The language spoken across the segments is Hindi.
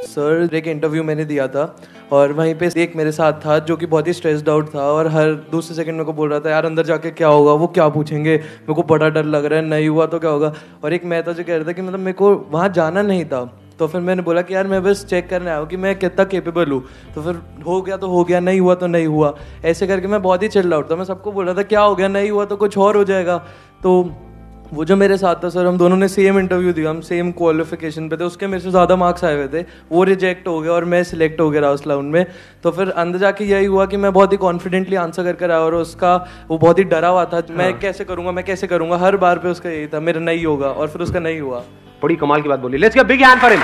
सर एक इंटरव्यू मैंने दिया था और वहीं पे एक मेरे साथ था जो कि बहुत ही स्ट्रेस्ड आउट था और हर दूसरे सेकंड मेरे को बोल रहा था यार अंदर जाके क्या होगा, वो क्या पूछेंगे, मेरे को बड़ा डर लग रहा है, नहीं हुआ तो क्या होगा। और एक मैं था जो कह रहा था कि मतलब मेरे को वहाँ जाना नहीं था। तो फिर मैंने बोला कि यार मैं बस चेक करने आया हूँ कि मैं कितना केपेबल हूँ। तो फिर हो गया तो हो गया, नहीं हुआ तो नहीं हुआ, ऐसे करके मैं बहुत ही चिल्ड आउट था। मैं सबको बोल रहा था क्या हो गया, नहीं हुआ तो कुछ और हो जाएगा। तो वो जो मेरे साथ था सर, हम दोनों ने सेम इंटरव्यू दिया, हम सेम क्वालिफिकेशन पे थे, उसके मेरे से ज़्यादा मार्क्स आए हुए थे, वो रिजेक्ट हो गया और मैं सिलेक्ट हो गया उस राउंड में। तो फिर अंदर जाके यही हुआ कि मैं बहुत ही कॉन्फिडेंटली आंसर कर आया और उसका वो बहुत ही डरा हुआ था, मैं कैसे करूँगा, मैं कैसे करूँगा, हर बार पे उसका यही था मेरा नहीं होगा, और फिर उसका नहीं हुआ। बड़ी कमाल की बात बोली। Let's give big hand for him.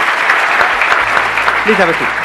Please have a seat.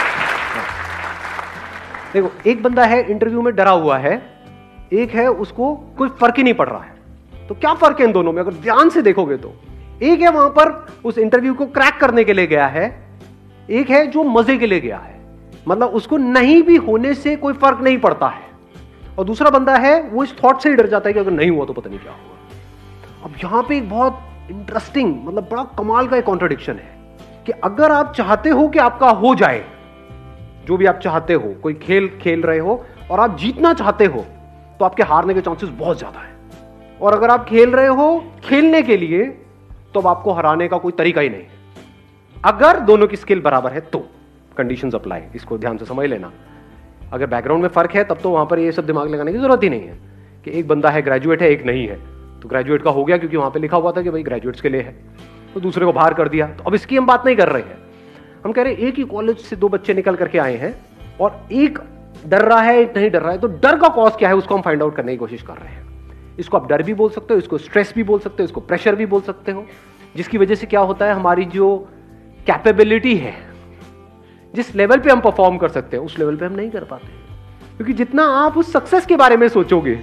देखो, एक बंदा है इंटरव्यू में डरा हुआ है, एक है उसको कोई फर्क ही नहीं पड़ रहा है। तो क्या फर्क है इन दोनों में अगर ध्यान से देखोगे तो? एक है वहां पर उस इंटरव्यू को क्रैक करने के लिए गया है, एक है जो मजे के लिए गया है, मतलब उसको नहीं भी होने से कोई फर्क नहीं पड़ता है, और दूसरा बंदा है वो इस थॉट से ही डर जाता है कि अगर नहीं हुआ तो पता नहीं क्या होगा। अब यहां पे एक बहुत इंटरेस्टिंग, मतलब बड़ा कमाल का एक कॉन्ट्रडिक्शन है कि अगर आप चाहते हो कि आपका हो जाए, जो भी आप चाहते हो, कोई खेल खेल रहे हो और आप जीतना चाहते हो, तो आपके हारने के चांसेस बहुत ज्यादा है। और अगर आप खेल रहे हो खेलने के लिए, तो अब आपको हराने का कोई तरीका ही नहीं है। अगर दोनों की स्किल बराबर है तो कंडीशंस अप्लाई, इसको ध्यान से समझ लेना। अगर बैकग्राउंड में फर्क है तब तो वहां पर ये सब दिमाग लगाने की जरूरत ही नहीं है कि एक बंदा है ग्रेजुएट है, एक नहीं है। तो ग्रेजुएट का हो गया क्योंकि वहां पे लिखा हुआ था कि भाई ग्रेजुएट्स के लिए है, तो दूसरे को बाहर कर दिया। तो अब इसकी हम बात नहीं कर रहे हैं, हम कह रहे हैं एक ही कॉलेज से दो बच्चे निकल करके आए हैं और एक डर रहा है, एक नहीं डर रहा है। तो डर का कॉज क्या है उसको हम फाइंड आउट करने की कोशिश कर रहे हैं। इसको आप डर भी बोल सकते हो, इसको स्ट्रेस भी बोल सकते हो, इसको प्रेशर भी बोल सकते हो, जिसकी वजह से क्या होता है, हमारी जो कैपेबिलिटी है, जिस लेवल पे हम परफॉर्म कर सकते हैं उस लेवल पे हम नहीं कर पाते। क्योंकि जितना आप उस सक्सेस के बारे में सोचोगे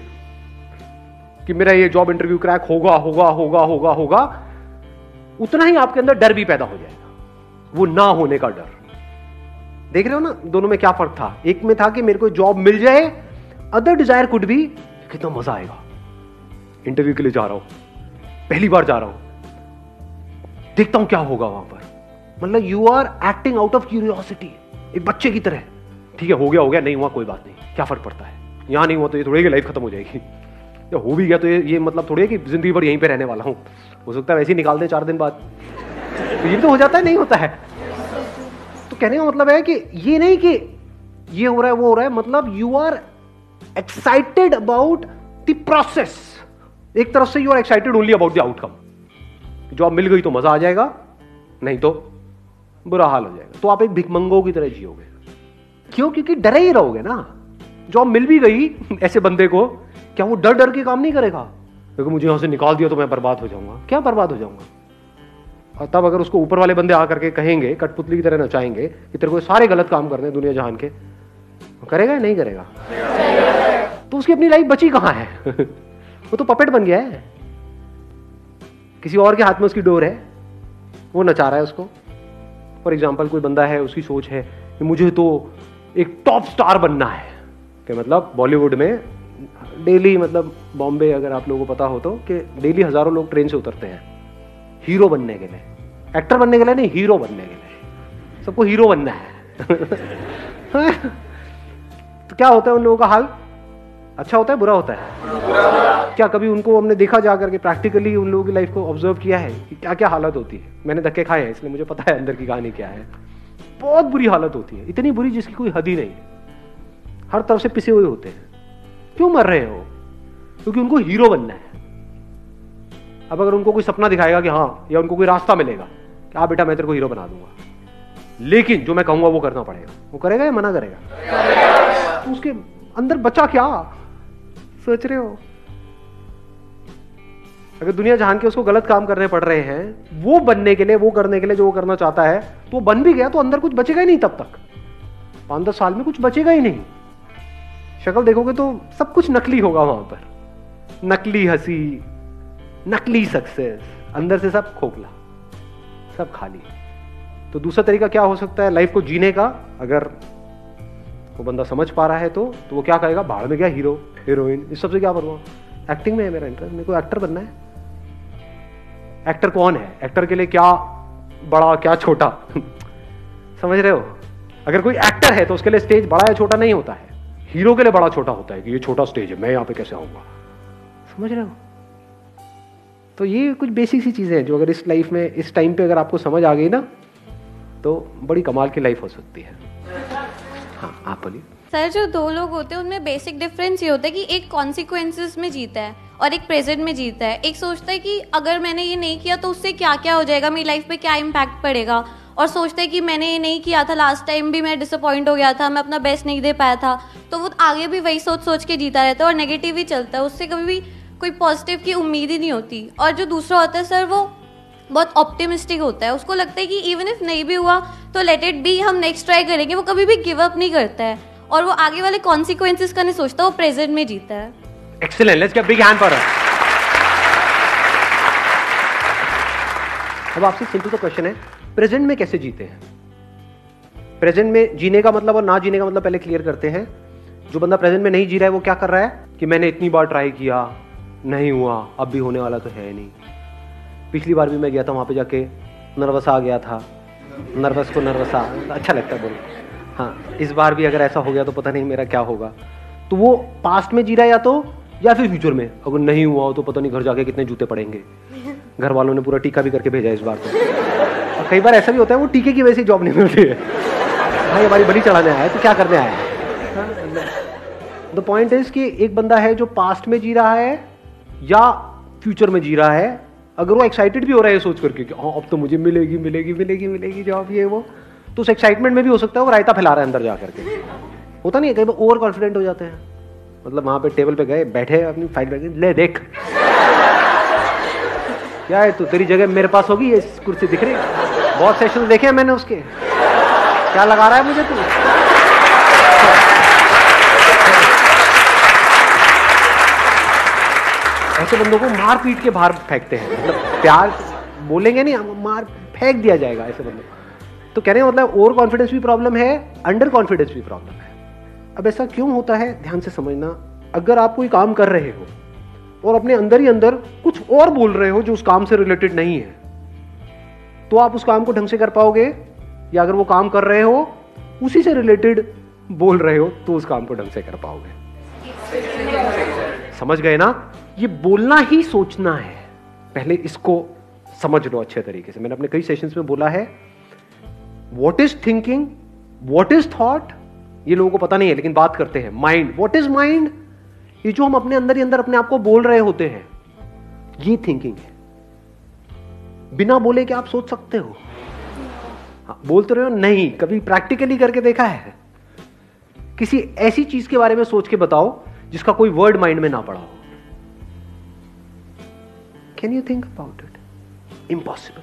कि मेरा ये जॉब इंटरव्यू क्रैक होगा होगा होगा होगा होगा, उतना ही आपके अंदर डर भी पैदा हो जाएगा, वो ना होने का डर। देख रहे हो ना दोनों में क्या फर्क था? एक में था कि मेरे को जॉब मिल जाए, अदर डिजायर कुड भी कितना मजा आएगा, इंटरव्यू के लिए जा रहा हूं, पहली बार जा रहा हूं, देखता हूं क्या होगा वहां पर। मतलब you are acting out of curiosity, एक बच्चे की तरह। ठीक है, हो गया हो गया, नहीं हुआ कोई बात नहीं, क्या फर्क पड़ता है, यहां नहीं हुआ तो ये थोड़ी कि लाइफ खत्म हो जाएगी, या हो भी गया तो ये मतलब थोड़ी है कि जिंदगी भर यहीं पे रहने वाला हूं, हो सकता है वैसे ही निकाल दें 4 दिन बाद, तो ये तो हो जाता है, नहीं होता है। तो कहने का मतलब है कि ये नहीं कि ये हो रहा है वो हो रहा है, मतलब you are excited about the process. एक तरफ से you are excited only about the outcome, job मिल गई तो मजा आ जाएगा, नहीं तो बुरा हाल हो जाएगा। तो आप एक भिखमंगों की तरह जियोगे। क्यों? क्योंकि डरे ही रहोगे ना। जॉब मिल भी गई ऐसे बंदे को, क्या वो डर डर के काम नहीं करेगा? क्योंकि मुझे यहां से निकाल दिया तो मैं बर्बाद हो जाऊंगा। क्या बर्बाद हो जाऊंगा? और तब अगर उसको ऊपर वाले बंदे आकर के कहेंगे, कठपुतली की तरह नचाएंगे कि तेरे को सारे गलत काम करने दुनिया जहान के, करेगा या नहीं करेगा? तो उसकी अपनी लाइफ बची कहां है? वो तो पपेट बन गया है, किसी और के हाथ में उसकी डोर है, वो नचा रहा है उसको। फॉर एग्जाम्पल कोई बंदा है, उसकी सोच है कि मुझे तो एक टॉप स्टार बनना है, कि मतलब बॉलीवुड में डेली, मतलब बॉम्बे अगर आप लोगों को पता हो तो, कि डेली हजारों लोग ट्रेन से उतरते हैं हीरो बनने के लिए, एक्टर बनने के लिए नहीं, हीरो बनने के लिए। सबको हीरो बनना है। तो क्या होता है उन लोगों का हाल? अच्छा होता है, बुरा होता है? क्या कभी उनको हमने देखा जा करके प्रैक्टिकली उन लोगों की लाइफ को ऑब्जर्व किया है कि क्या क्या हालत होती है? मैंने धक्के खाए हैं इसलिए मुझे पता है अंदर की कहानी क्या है। बहुत बुरी हालत होती है, इतनी बुरी जिसकी कोई हद ही नहीं है। हर तरफ से पिसे हुए होते हैं। क्यों मर रहे हो? क्योंकि उनको हीरो बनना है। अब अगर उनको कोई सपना दिखाएगा कि हाँ, या उनको कोई रास्ता मिलेगा कि हाँ बेटा मैं तेरे को हीरो बना दूंगा, लेकिन जो मैं कहूंगा वो करना पड़ेगा, वो करेगा या मना करेगा? तो उसके अंदर बचा क्या? सोच रहे हो? अगर दुनिया जहान के उसको गलत काम करने पड़ रहे हैं वो बनने के लिए, वो करने के लिए जो वो करना चाहता है, तो वो बन भी गया तो अंदर कुछ बचेगा ही नहीं। तब तक 5-10 साल में कुछ बचेगा ही नहीं। शक्ल देखोगे तो सब कुछ नकली होगा वहां पर, नकली हंसी, नकली सक्सेस, अंदर से सब खोखला, सब खाली। तो दूसरा तरीका क्या हो सकता है लाइफ को जीने का? अगर वो बंदा समझ पा रहा है तो वो क्या कहेगा? भाड़ में गया हीरो हीरोइन, इस सबसे क्या करूँगा? एक्टिंग में है मेरा इंटरेस्ट, मेरे को एक्टर बनना है। एक्टर कौन है? एक्टर के लिए क्या बड़ा क्या छोटा? समझ रहे हो? अगर कोई एक्टर है तो उसके लिए स्टेज बड़ा या छोटा नहीं होता है, हीरो के लिए बड़ा छोटा होता है कि ये छोटा स्टेज है, मैं यहाँ पे कैसे आऊंगा। समझ रहे हो? तो ये कुछ बेसिक सी चीजें हैं जो अगर इस लाइफ में इस टाइम पे अगर आपको समझ आ गई ना तो बड़ी कमाल की लाइफ हो सकती है। हाँ आप बोलिए। सर जो दो लोग होते हैं उनमें बेसिक डिफरेंस ये होता है कि एक कॉन्सिक्वेंसेस में जीता है और एक प्रेजेंट में जीता है। एक सोचता है कि अगर मैंने ये नहीं किया तो उससे क्या क्या हो जाएगा, मेरी लाइफ पे क्या इम्पैक्ट पड़ेगा, और सोचते हैं कि मैंने ये नहीं किया था, लास्ट टाइम भी मैं डिसअपॉइंट हो गया था, मैं अपना बेस्ट नहीं दे पाया था, तो वो आगे भी वही सोच सोच के जीता रहता है और नेगेटिव ही चलता है, उससे कभी भी कोई पॉजिटिव की उम्मीद ही नहीं होती। और जो दूसरा होता है सर वो बहुत ऑप्टिमिस्टिक होता है, उसको लगता है कि इवन इफ नहीं भी हुआ तो लेट इट बी, हम नेक्स्ट ट्राई करेंगे। वो कभी भी गिव अप नहीं करता है और वो आगे वाले कॉन्सिक्वेंसेस का नहीं सोचता, वो प्रेजेंट में जीता है। Excellent, let's get big hand for her. अब आपसे सिंपल सा क्वेश्चन है, प्रेजेंट में कैसे जीते हैं? प्रेजेंट में जीने का मतलब और ना जीने का मतलब पहले क्लियर करते हैं। जो बंदा प्रेजेंट में नहीं जी रहा है वो क्या कर रहा है कि मैंने इतनी बार ट्राई किया, नहीं हुआ, अब भी होने वाला तो है नहीं। पिछली बार भी मैं गया था, वहां पे जाके नर्वस आ गया था, नर्वस को नर्वस अच्छा लगता है बोल। हाँ, इस बार भी अगर ऐसा हो गया तो पता नहीं मेरा क्या होगा। तो वो पास्ट में जी रहा है या फिर फ्यूचर में। अगर नहीं हुआ हो तो पता नहीं घर जाके कितने जूते पड़ेंगे। घर वालों ने पूरा टीका भी करके भेजा इस बार तो। और कई बार ऐसा भी होता है वो टीके की वजह से जॉब नहीं मिलती है। भाई हमारी बलि चढ़ाने आया है तो क्या करने आया है। द पॉइंट इज कि एक बंदा है जो पास्ट में जी रहा है या फ्यूचर में जी रहा है। अगर वो एक्साइटेड भी हो रहा है सोच करके कि हाँ अब तो मुझे मिलेगी मिलेगी मिलेगी मिलेगी जॉब ये वो, तो उस एक्साइटमेंट में भी हो सकता है वो रायता फैला रहा है अंदर जा करके। होता नहीं है, कई बार ओवर कॉन्फिडेंट हो जाते हैं। मतलब वहां पे टेबल पे गए, बैठे अपनी फाइल बैठ ले देख क्या है, तू तेरी जगह मेरे पास होगी, ये कुर्सी दिख रही है, बहुत सेशन देखे हैं मैंने उसके, क्या लगा रहा है मुझे तू। ऐसे बंदों को मार पीट के बाहर फेंकते हैं, मतलब प्यार बोलेंगे नहीं, मार फेंक दिया जाएगा ऐसे बंदों। तो कहने का मतलब ओवर कॉन्फिडेंस भी प्रॉब्लम है, अंडर कॉन्फिडेंस भी प्रॉब्लम है। अब ऐसा क्यों होता है, ध्यान से समझना। अगर आप कोई काम कर रहे हो और अपने अंदर ही अंदर कुछ और बोल रहे हो जो उस काम से रिलेटेड नहीं है, तो आप उस काम को ढंग से कर पाओगे? या अगर वो काम कर रहे हो उसी से रिलेटेड बोल रहे हो तो उस काम को ढंग से कर पाओगे? समझ गए ना? ये बोलना ही सोचना है। पहले इसको समझ लो अच्छे तरीके से। मैंने अपने कई सेशंस में बोला है, what is thinking, what is thought, ये लोगों को पता नहीं है लेकिन बात करते हैं। माइंड, व्हाट इज माइंड, ये जो हम अपने अंदर ही अंदर अपने आप को बोल रहे होते हैं, ये थिंकिंग है। बिना बोले क्या आप सोच सकते हो? हाँ, बोलते रहे हो नहीं, कभी प्रैक्टिकली करके देखा है? किसी ऐसी चीज के बारे में सोच के बताओ जिसका कोई वर्ड माइंड में ना पड़ा हो। Can you think about it? Impossible.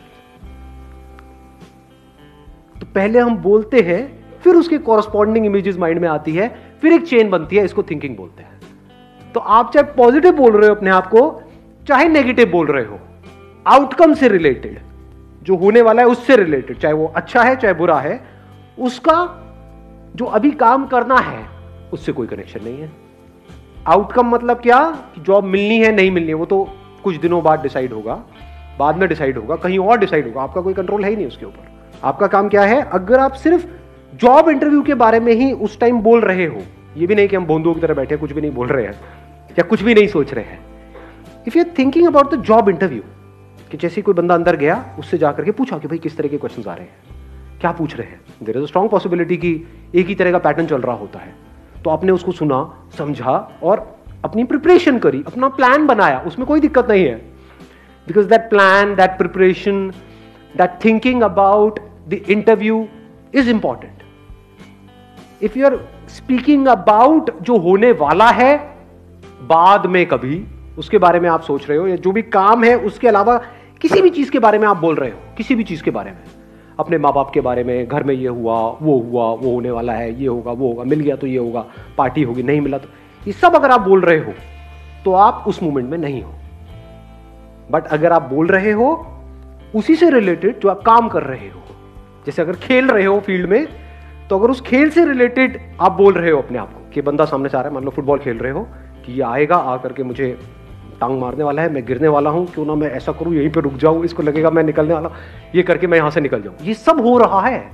तो पहले हम बोलते हैं, फिर उसके कॉरस्पॉन्डिंग इमेजेस माइंड में आती है, फिर एक चेन बनती है, इसको थिंकिंग बोलते हैं। तो आप चाहे पॉजिटिव बोल रहे हो अपने आप को, चाहे नेगेटिव बोल रहे हो, आउटकम से रिलेटेड, जो होने वाला है उससे रिलेटेड, चाहे वो अच्छा है चाहे बुरा है, उसका जो अभी काम करना है उससे कोई कनेक्शन नहीं है। आउटकम मतलब क्या कि जॉब मिलनी है नहीं मिलनी है वो तो कुछ दिनों बाद डिसाइड होगा, बाद में डिसाइड होगा, कहीं और डिसाइड होगा, आपका कोई कंट्रोल है ही नहीं उसके ऊपर। आपका काम क्या है? अगर आप सिर्फ जॉब इंटरव्यू के बारे में ही उस टाइम बोल रहे हो, ये भी नहीं कि हम बोंदुओं की तरह बैठे कुछ भी नहीं बोल रहे हैं या कुछ भी नहीं सोच रहे हैं। If you are thinking about the job interview, कि जैसे कोई बंदा अंदर गया, उससे जाकर के पूछा कि भाई किस तरह के क्वेश्चंस आ रहे हैं, क्या पूछ रहे हैं, there is a strong possibility कि एक ही तरह का पैटर्न चल रहा होता है। तो आपने उसको सुना, समझा और अपनी प्रिपरेशन करी, अपना प्लान बनाया, उसमें कोई दिक्कत नहीं है। Because that plan, that preparation, that thinking about the interview is important. If you are speaking about जो होने वाला है बाद में कभी, उसके बारे में आप सोच रहे हो, या जो भी काम है उसके अलावा किसी भी चीज के बारे में आप बोल रहे हो, किसी भी चीज के बारे में, अपने माँ बाप के बारे में, घर में ये हुआ, वो होने वाला है, ये होगा, वो होगा, मिल गया तो ये होगा, पार्टी होगी, नहीं मिला तो, ये सब अगर आप बोल रहे हो तो आप उस मोमेंट में नहीं हो। बट अगर आप बोल रहे हो उसी से रिलेटेड जो आप काम कर रहे हो, जैसे अगर खेल रहे हो फील्ड में, तो अगर उस खेल से रिलेटेड आप बोल रहे हो अपने आप को कि बंदा सामने से आ रहा है, मान लो फुटबॉल खेल रहे हो, कि ये आएगा, आकर के मुझे टांग मारने वाला है, मैं गिरने वाला हूं, क्यों ना मैं ऐसा करूं, यहीं पे रुक जाऊं, इसको लगेगा मैं निकलने वाला, ये करके मैं यहां से निकल जाऊं। ये सब हो रहा है,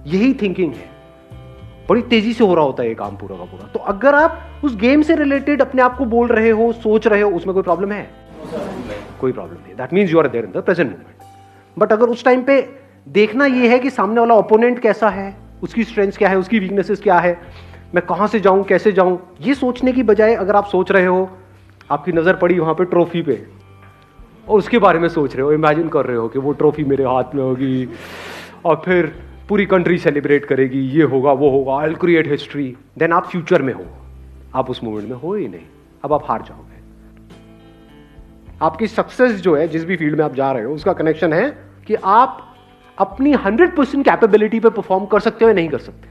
यही थिंकिंग है, बड़ी तेजी से हो रहा होता है ये काम पूरा का पूरा। तो अगर आप उस गेम से रिलेटेड अपने आप को बोल रहे हो, सोच रहे हो, उसमें कोई प्रॉब्लम है? कोई प्रॉब्लम नहीं। That means you are there in the present moment. But अगर उस टाइम पे देखना ये है कि सामने वाला ओपोनेंट कैसा है, उसकी स्ट्रेंथ्स क्या है, उसकी वीकनेसेस क्या है, मैं कहां से जाऊं, कैसे जाऊं, ये सोचने की बजाय अगर आप सोच रहे हो, आपकी नजर पड़ी वहां पे ट्रॉफी पे और उसके बारे में सोच रहे हो, इमेजिन कर रहे हो कि वो ट्रॉफी मेरे हाथ में होगी और फिर पूरी कंट्री सेलिब्रेट करेगी, ये होगा वो होगा, I will create history, then आप फ्यूचर में हो, आप उस मोमेंट में हो ही नहीं। अब आप हार जाओगे। आपकी सक्सेस जो है जिस भी फील्ड में आप जा रहे हो उसका कनेक्शन है कि आप अपनी 100% कैपेबिलिटी पे परफॉर्म कर सकते हो या नहीं कर सकते।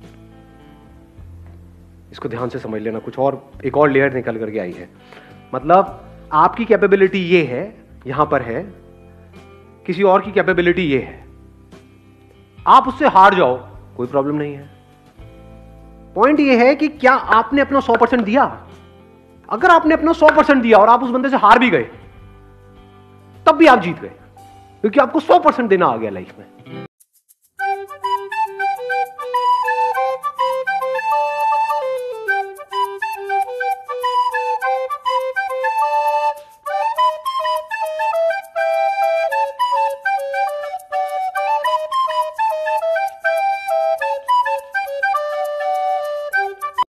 इसको ध्यान से समझ लेना। कुछ और एक और लेयर निकल करके आई है। मतलब आपकी कैपेबिलिटी ये है, यहां पर है, किसी और की कैपेबिलिटी ये है, आप उससे हार जाओ कोई प्रॉब्लम नहीं है। पॉइंट ये है कि क्या आपने अपना 100% दिया। अगर आपने अपना 100% दिया और आप उस बंदे से हार भी गए तब भी आप जीत गए, क्योंकि आपको 100% देना आ गया लाइफ में।